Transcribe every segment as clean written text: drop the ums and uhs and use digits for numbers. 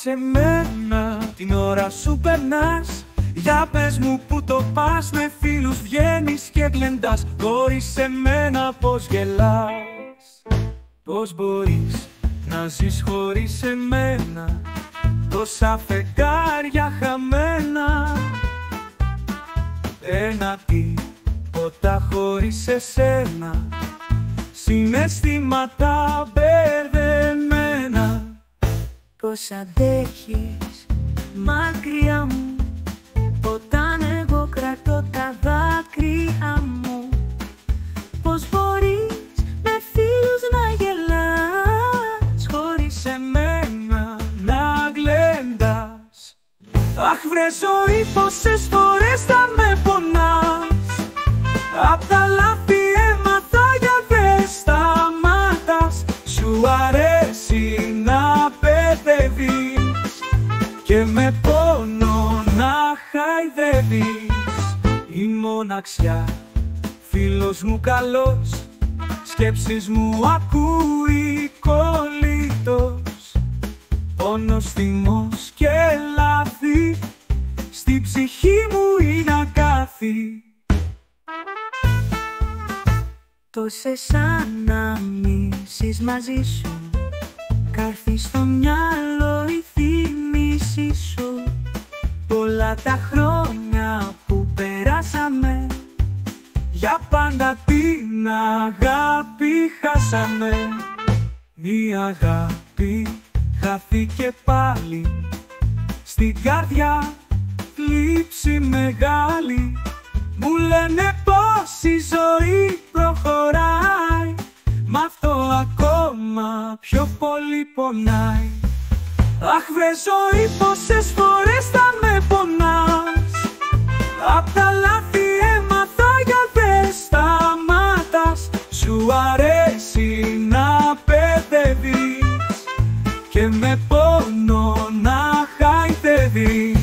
σε μένα την ώρα σου περνάς. Για πες μου που το πας, με φίλους βγαίνεις και γλεντάς. Χωρίς εμένα πως γελάς, πως μπορείς να ζεις χωρίς εμένα. Τόσα φεγγάρια χαμένα, ένα τίποτα χωρίς εσένα. Συναισθήματα μπερδεμένα. Πώς αντέχεις μακριά μου, όταν εγώ κρατώ τα δάκρυα μου. Πώς μπορείς με φίλους να γελάς, χωρίς εμένα να γλεντάς. Αχ βρε ζωή, πόσες φορές θα με πονάς. Απ' τα λάθη έμαθα για δεν σταματάς. Σου αρέσει να παιδεύεις και με πόνο να χαϊδεύεις. Η μοναξιά, φίλος μου καλός, σκέψεις μου ακούει κολλητός. Πόνος, θυμός και λάθη, στη ψυχή μου είναι αγκάθι. Τόσες αναμνήσεις μαζί σου, κάρφι στο μυαλό η θύμηση σου. Πολλά τα χρόνια που περάσαμε, για πάντα την αγάπη χάσαμε. Η αγάπη χάθηκε πάλι, στην καρδιά θλίψη μεγάλη. Μου λένε πως η ζωή προχωράει, μ' αυτό ακόμα πιο πολύ πονάει. Αχ βρε ζωή, πόσες φορές θα με πονάς. Απ' τα λάθη έμαθα για δεν σταματάς. Σου αρέσει να παιδεύεις και με πόνο να χαϊδεύεις.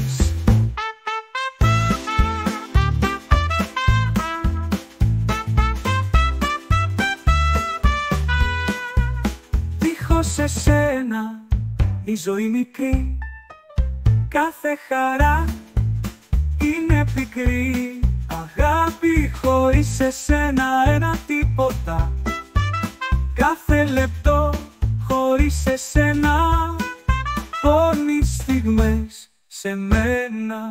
Δίχως εσένα η ζωή μικρή, κάθε χαρά είναι πικρή. Αγάπη χωρίς εσένα ένα τίποτα, κάθε λεπτό χωρίς εσένα πόνοι στιγμές σε μένα.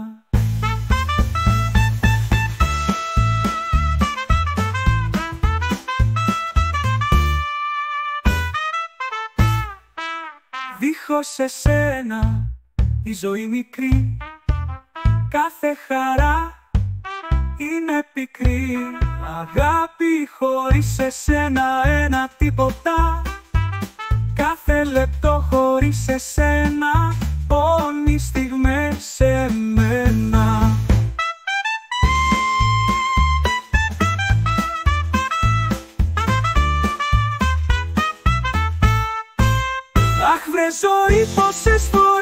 Δίχως εσένα η ζωή μικρή, κάθε χαρά είναι πικρή. Αγάπη χωρίς εσένα ένα τίποτα, κάθε λεπτό χωρίς εσένα πόνοι στιγμές σε μένα. Αχ βρε ζωή, πόσες φορές